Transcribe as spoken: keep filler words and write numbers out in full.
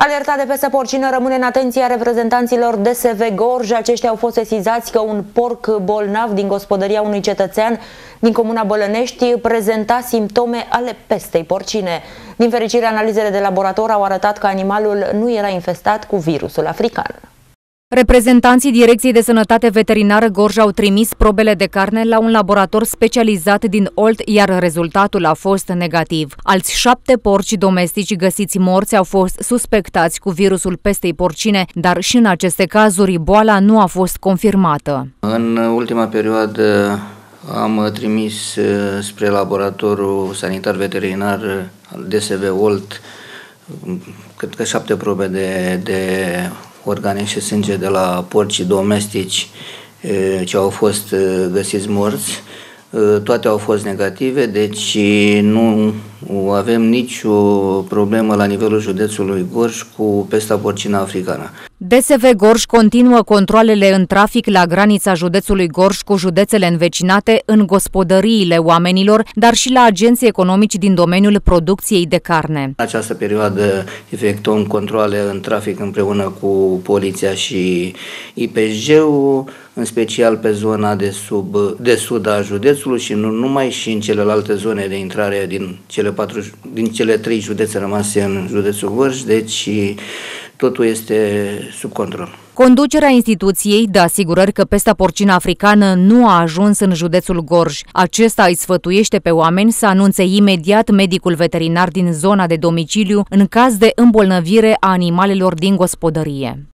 Alerta de pestă porcină rămâne în atenția reprezentanților D S V Gorj. Aceștia au fost sesizați că un porc bolnav din gospodăria unui cetățean din comuna Bălănești prezenta simptome ale pestei porcine. Din fericire, analizele de laborator au arătat că animalul nu era infestat cu virusul african. Reprezentanții Direcției de Sănătate Veterinară Gorj au trimis probele de carne la un laborator specializat din Olt, iar rezultatul a fost negativ. Alți șapte porci domestici găsiți morți au fost suspectați cu virusul pestei porcine, dar și în aceste cazuri boala nu a fost confirmată. În ultima perioadă am trimis spre laboratorul sanitar veterinar al D S V Olt, cred că șapte probe de, de organe și sânge de la porci domestici ce au fost găsiți morți. Toate au fost negative, deci nu avem nicio problemă la nivelul județului Gorj cu pesta porcină africană. D S V Gorj continuă controalele în trafic la granița județului Gorj cu județele învecinate, în gospodăriile oamenilor, dar și la agenții economici din domeniul producției de carne. În această perioadă efectuăm controale în trafic împreună cu poliția și I P J-ul, în special pe zona de, sub, de sud a județului și nu numai, și în celelalte zone de intrare din cele, patru, din cele trei județe rămase în județul Gorj, deci totul este sub control. Conducerea instituției dă asigurări că pesta porcină africană nu a ajuns în județul Gorj. Acesta îi sfătuiește pe oameni să anunțe imediat medicul veterinar din zona de domiciliu în caz de îmbolnăvire a animalelor din gospodărie.